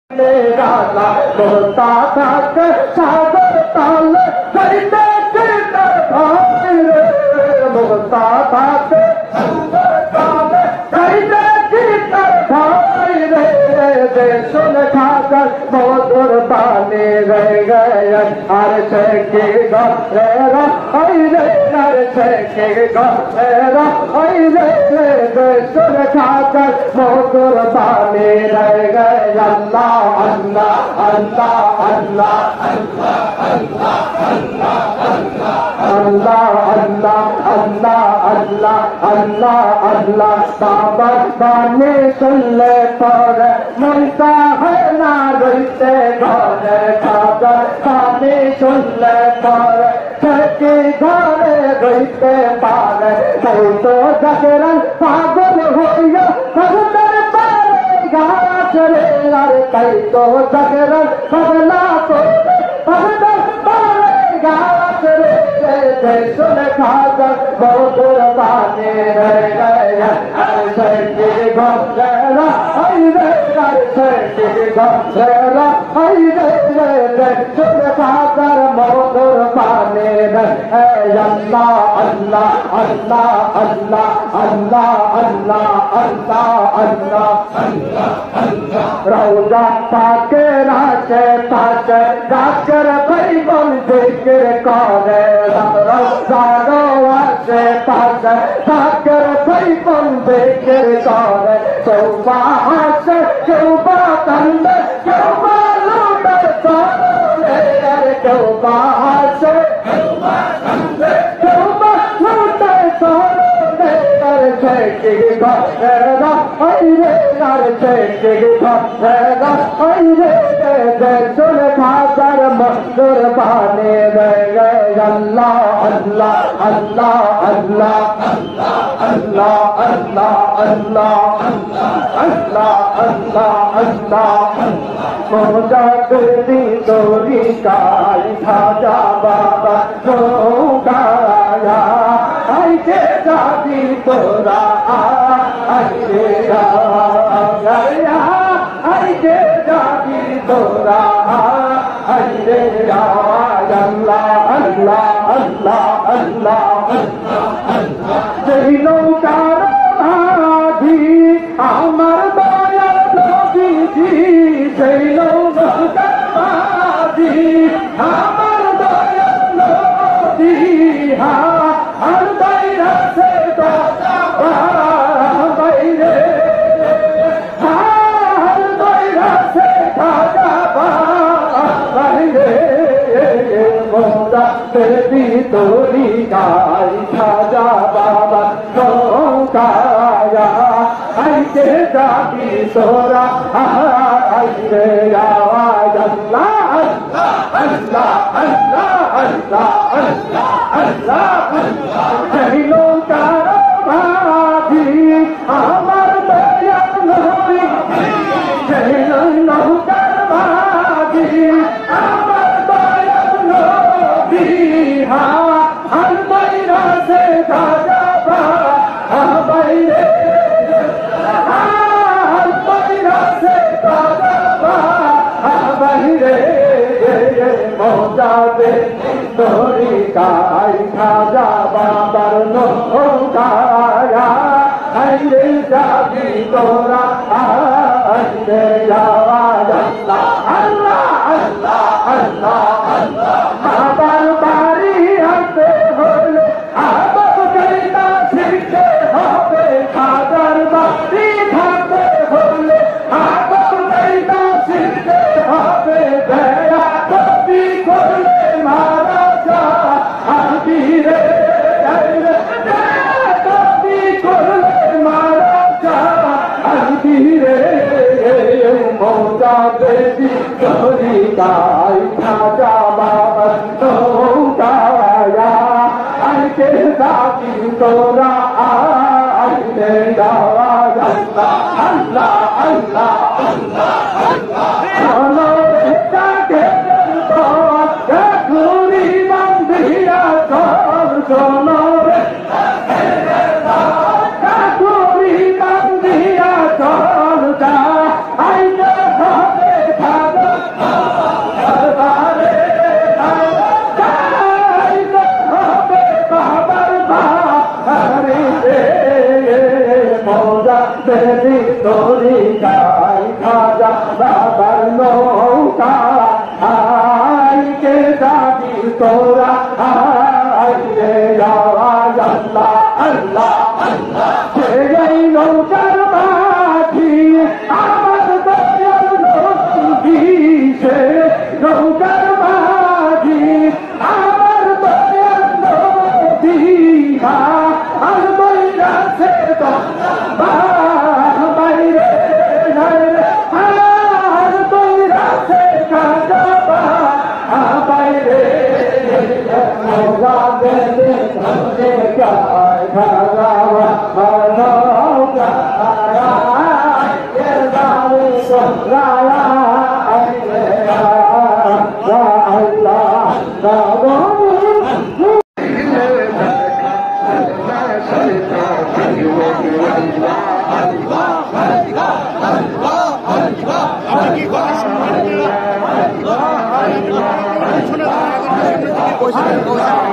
गाला बोलता था कि सागर ताल करते किधर भाई रे बोलता था कि सागर ताल करते किधर भाई रे सुन खाकर मधुर पानी रह गए अर्श की गहरा रे अर्श की गहरा रे सुन खाकर मधुर पानी रह गए अल्लाह अल्लाह अल्लाह अल्लाह अल्लाह अल्लाह अल्लाह अल्लाह अल्लाह अल्लाह बाबा बाने सुन ले पर मुल्का है ना रोते घरे खाकर बाने सुन ले पर छके घरे रोते पार कई तो जगरन पागल हो गया भगतर पार घाट रे यार कई तो जगरन पगला तो भगतर पार घाट रे सुन खाकर बहुत पानी रह गए ऐसे की घोषणा रे ऐसे की घोषणा रे सुन खाकर बहुत पानी रह अल्लाह अल्लाह अल्लाह अल्लाह अल्लाह अल्लाह अल्लाह अल्लाह रौजा पाके राशे पाके जाकर भाई बन जिक्र करे रौजानो वाशे पाके जाकर भाई बन जिक्र करे चौबा हाथ चौबा कंद चौबा लूट सोने चौबा हाथ चौबा कंद चौबा लूट सोने छेकी घोषणा रे छेकी घोषणा रे सुन खाकर मधुर पानी रह गए अल्लाह अल्लाह अल्लाह अल्लाह अल्लाह अल्लाह अल्लाह अल्लाह अल्लाह अल्लाह मोजा तेरी तोरी काली खाजा बाबा नो गाया आई के जाती तोरा आई के गाया आई के जाती तोरा आई रे अल्लाह अल्लाह अल्लाह अल्लाह जय नौकार भागी আমার দয়াল নবীজি সেই নৌকার ভাগী আমার দয়াল নবী আর দাইরা সে দাদা বাইরে আর দাইরা সে দাদা বাইরে মোদা তেরি তোরি গাই খাজা বাবা নৌকায়া আইতে যাবি তোরা আইতে আওয়াজ আল্লাহ আল্লাহ আল্লাহ আল্লাহ আল্লাহ আল্লাহ সেই নৌকার ভাগী আমার দয়াল নবী সেই নৌকার ভাগী আমার দয়াল নবী আর বাইরা সে দাদা বাইরে মোজাবে তোরি কাই খাজা বাবার নৌকায়া আইরে যাবি তোরা আইরে আওয়াজ আল্লাহ আল্লাহ আল্লাহ আল্লাহ বাবার বাড়ি আসতে হলে আবাব কইতা শিখতে হবে খাজার বাড়ি থাকতে হলে আবাব কইতা শিখতে হবে দয়া কবি করলে মারা যা আবি রে কবি করলে মারা যা আবি রে মৌজা দেবী তোরি গাই খাজা বাবা নৌকায়া আইতে যাবি তোরা আইতে আওয়াজ আল্লাহ আল্লাহ আল্লাহ আল্লাহ আল্লাহ ঘুরি বান্ধিয়া চল ঘুরি বান্ধিয়া চল যা আইতে হবে বাবার নৌকা আইকে যাবি তোরা আইরে আল্লাহ আল্লাহ আল্লাহ সেই নৌকার মাঝি আমার দয়াল নবী সে নৌকার মাঝি আমার দয়াল নবী আর বইরা সে তো বাইরে আর বইরা সে কাজবা বাইরে পয়সা